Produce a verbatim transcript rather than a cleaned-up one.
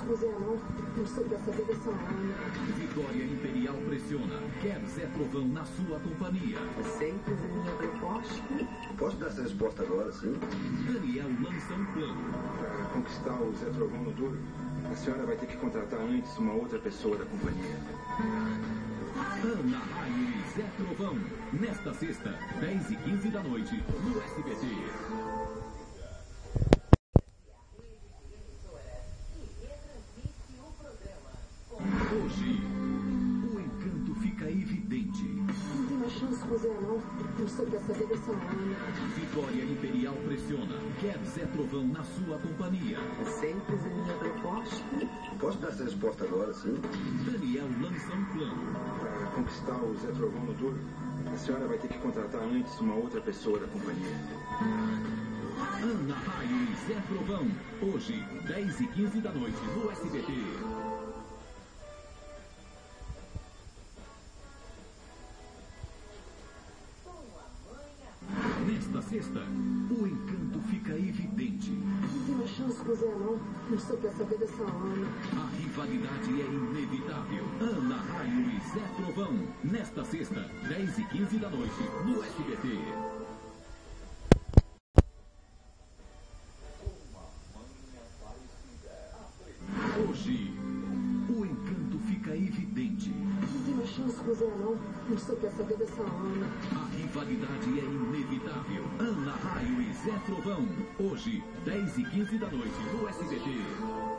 com Zé não. Não sou quer saber dessa Ana. Vitória Imperial pressiona. Quer Zé Trovão na sua companhia. Aceita a minha proposta? Posso dar essa resposta agora, sim? Daniel lança um plano. Para conquistar o Zé Trovão no duro, a senhora vai ter que contratar antes uma outra pessoa da companhia. Ana Raio e Zé Trovão. Nesta sexta, dez e quinze da noite, no S B T. Hoje, o encanto fica evidente. Não tem mais chance com Zé não. Não sou quer saber dessa Ana. Vitória Imperial pressiona. Quer Zé Trovão na sua companhia. Aceita a minha proposta? Posso dar essa resposta agora, sim? Daniel lança um plano. Para conquistar o Zé Trovão no duro, a senhora vai ter que contratar antes uma outra pessoa da companhia. Ana Raio e Zé Trovão. Hoje, dez e quinze da noite, no S B T. Nesta sexta, o encanto fica evidente. Não tem mais chance com Zé não. Não sou quer saber dessa Ana. A rivalidade é inevitável. Ana Raio e Zé Trovão. Nesta sexta, dez e quinze da noite, no S B T. Hoje, o encanto fica evidente. Não tem mais chance com Zé não. Não sou quer saber dessa Ana. A rivalidade é inevitável. Ana Raio e Zé Trovão. Hoje, dez e quinze da noite, no S B T.